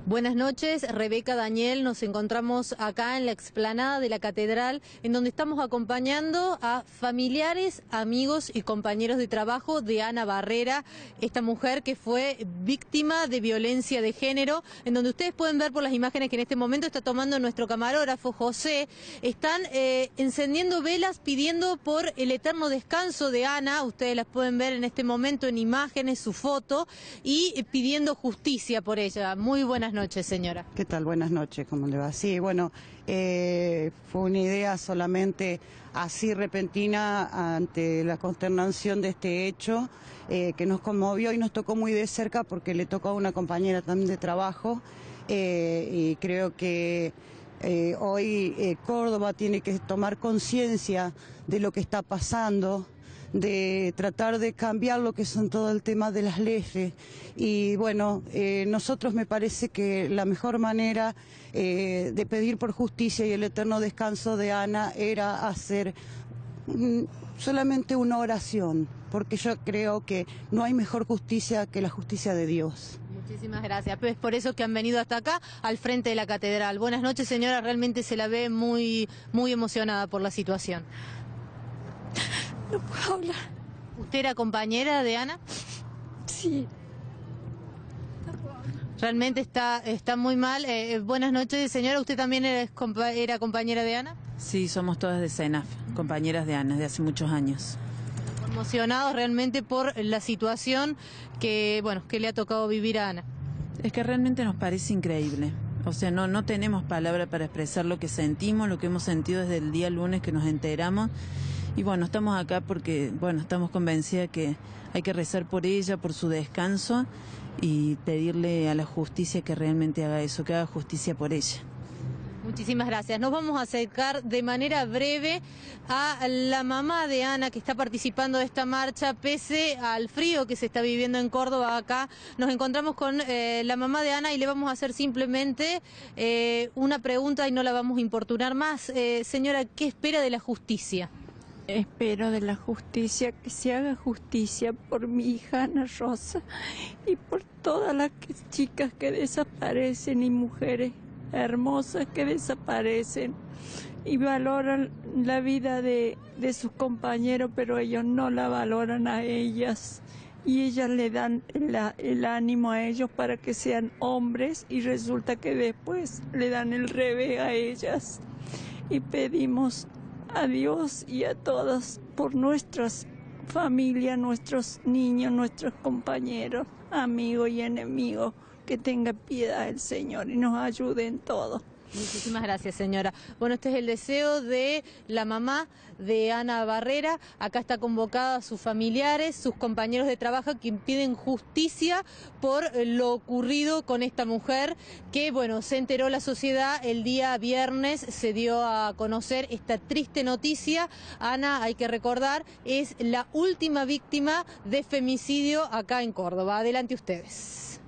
Buenas noches, Rebeca, Daniel, nos encontramos acá en la explanada de la Catedral, en donde estamos acompañando a familiares, amigos y compañeros de trabajo de Ana Barrera, esta mujer que fue víctima de violencia de género, en donde ustedes pueden ver por las imágenes que en este momento está tomando nuestro camarógrafo José. Están encendiendo velas pidiendo por el eterno descanso de Ana, ustedes las pueden ver en este momento en imágenes, su foto, y pidiendo justicia por ella. Muy buenas noches, señora. ¿Qué tal? Buenas noches, ¿cómo le va? Sí, bueno, fue una idea solamente así repentina ante la consternación de este hecho que nos conmovió y nos tocó muy de cerca porque le tocó a una compañera también de trabajo y creo que hoy Córdoba tiene que tomar conciencia de lo que está pasando, de tratar de cambiar lo que son todo el tema de las leyes y bueno, nosotros me parece que la mejor manera de pedir por justicia y el eterno descanso de Ana era hacer solamente una oración, porque yo creo que no hay mejor justicia que la justicia de Dios. Muchísimas gracias. Es por eso que han venido hasta acá, al frente de la Catedral. Buenas noches, señora. Realmente se la ve muy emocionada por la situación. No puedo hablar. ¿Usted era compañera de Ana? Sí. Realmente está muy mal. Buenas noches, señora. ¿Usted también era compañera de Ana? Sí, somos todas de CENAF, compañeras de Ana, de hace muchos años. Emocionados realmente por la situación que le ha tocado vivir a Ana. Es que realmente nos parece increíble. O sea, no tenemos palabra para expresar lo que sentimos, lo que hemos sentido desde el día lunes que nos enteramos. Y bueno, estamos acá porque, estamos convencidas que hay que rezar por ella, por su descanso y pedirle a la justicia que realmente haga eso, que haga justicia por ella. Muchísimas gracias. Nos vamos a acercar de manera breve a la mamá de Ana que está participando de esta marcha, pese al frío que se está viviendo en Córdoba. Acá nos encontramos con la mamá de Ana y le vamos a hacer simplemente una pregunta y no la vamos a importunar más. Señora, ¿qué espera de la justicia? Espero de la justicia que se haga justicia por mi hija Ana Rosa y por todas las chicas que desaparecen y mujeres hermosas que desaparecen y valoran la vida de sus compañeros, pero ellos no la valoran a ellas y ellas le dan el ánimo a ellos para que sean hombres y resulta que después le dan el revés a ellas. Y pedimos a Dios y a todas por nuestras familias, nuestros niños, nuestros compañeros, amigos y enemigos, que tenga piedad el Señor y nos ayude en todo. Muchísimas gracias, señora. Bueno, este es el deseo de la mamá de Ana Barrera. Acá está convocada a sus familiares, sus compañeros de trabajo que piden justicia por lo ocurrido con esta mujer que, se enteró la sociedad el día viernes, se dio a conocer esta triste noticia. Ana, hay que recordar, es la última víctima de femicidio acá en Córdoba. Adelante ustedes.